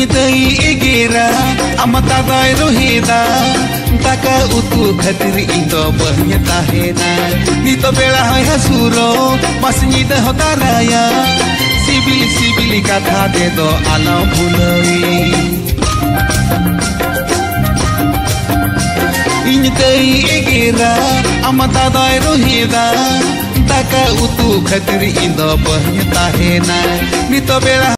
तई एगेरा अमता दाय रोहेदा दाका उतु खातिर इंदो बहिया ताहेना नितो बेला है हसुरो मसनी दे होताराया सिबिली सिबिली कथा दे दो आला भुलई इन तई एगेरा अमता दाय रोहेदा दाका उतु खातिर इंदो बहिया ताहेना नितो बेला